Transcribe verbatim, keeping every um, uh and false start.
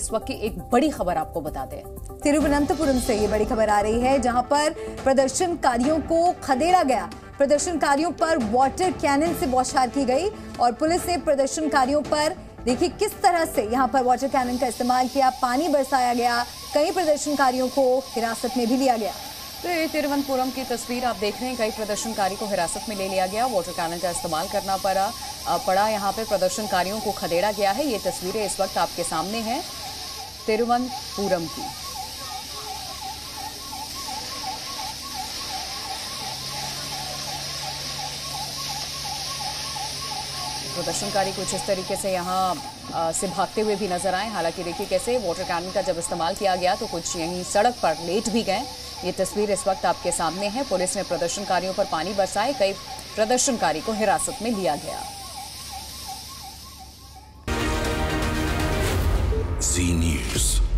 इस वक्त की एक बड़ी खबर आपको बता दें। तिरुवनंतपुरम से ये बड़ी खबर आ रही है, जहां पर प्रदर्शनकारियों को खदेड़ा गया। प्रदर्शनकारियों पर वाटर कैनन से बौछार की गई और पुलिस ने प्रदर्शनकारियों पर देखिए किस तरह से यहां पर वाटर कैनन का इस्तेमाल किया, पानी बरसाया गया, कई प्रदर्शनकारियों को हिरासत में भी लिया गया। तो ये तिरुवनंतपुरम की तस्वीर आप देख रहे हैं, कई प्रदर्शनकारी को हिरासत में ले लिया गया, वाटर कैनन का इस्तेमाल करना पड़ा पड़ा यहाँ पे प्रदर्शनकारियों को खदेड़ा गया है। ये तस्वीरें इस वक्त आपके सामने हैं तिरुवनंतपुरम की। प्रदर्शनकारी कुछ इस तरीके से यहाँ से भागते हुए भी नजर आए। हालांकि देखिए कैसे वाटर कैनन का जब इस्तेमाल किया गया तो कुछ यहीं सड़क पर लेट भी गए। ये तस्वीर इस वक्त आपके सामने है। पुलिस ने प्रदर्शनकारियों पर पानी बरसाए, कई प्रदर्शनकारी को हिरासत में लिया गया। Zee news.